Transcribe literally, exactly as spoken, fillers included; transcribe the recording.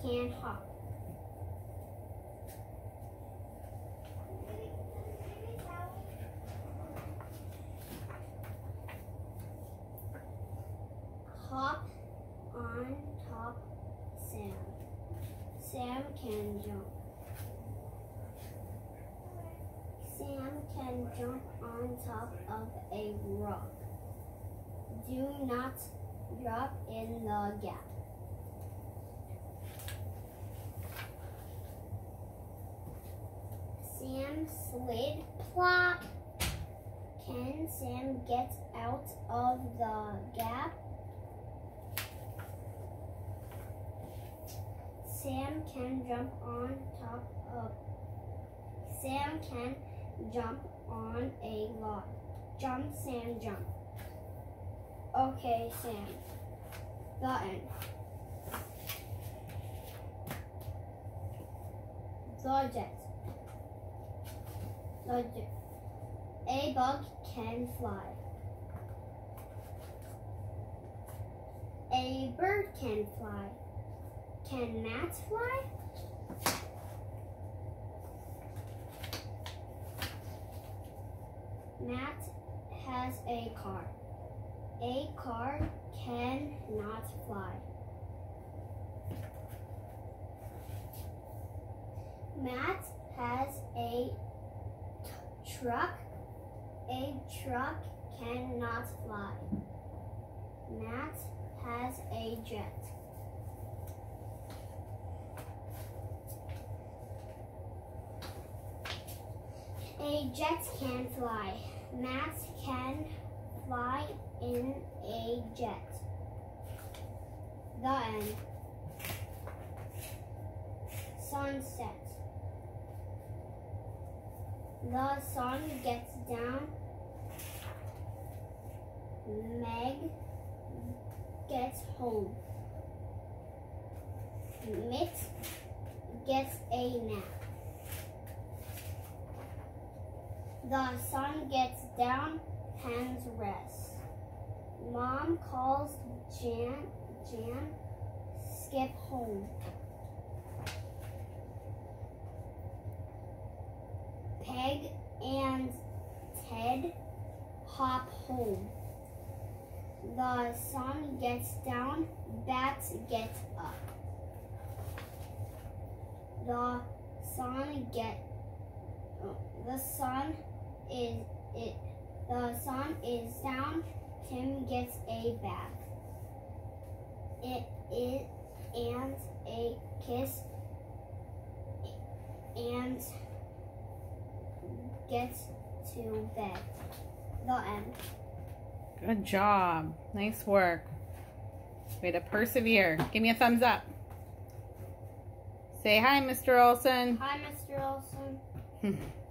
can hop. Hop on top Sam. Sam can jump. Sam can jump on top of a rock. Do not drop in the gap. Sam slid plop. Can Sam get out of the gap? Sam can jump on top of. Sam can jump on a log. Jump, Sam, jump. Okay, Sam. The end. The jet. The jet. A bug can fly. A bird can fly. Can Matt fly? Matt has a car. A car cannot fly. Matt has a truck. A truck cannot fly. Matt has a jet. A jet can fly. Matt can fly in a jet. The end. Sunset. The sun gets down. Meg gets home. Mitt gets a nap. The sun gets down, hens rest. Mom calls Jan, Jan, skip home. Peg and Ted hop home. The sun gets down, Bat gets up. The sun get, oh, the sun is it. The sun is down. Tim gets a bath. It is and a kiss and gets to bed. The end. Good job. Nice work. Way to persevere. Give me a thumbs up. Say hi, Mister Olson. Hi, Mister Olson.